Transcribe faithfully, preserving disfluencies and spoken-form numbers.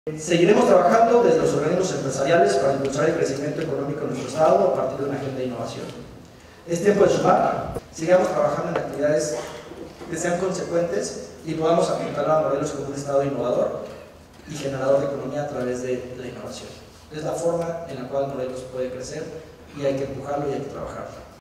Seguiremos trabajando desde los organismos empresariales para impulsar el crecimiento económico de nuestro Estado a partir de una agenda de innovación. Es tiempo de sumar, sigamos trabajando en actividades que sean consecuentes y podamos apuntar a modelos como un Estado innovador y generador de economía a través de la innovación. Es la forma en la cual Morelos puede crecer y hay que empujarlo y hay que trabajarlo.